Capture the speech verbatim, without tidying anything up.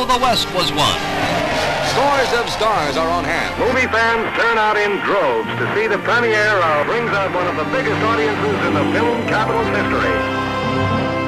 of the West was won. Scores of stars are on hand. Movie fans turn out in droves to see the premiere of brings out one of the biggest audiences in the film capital's history.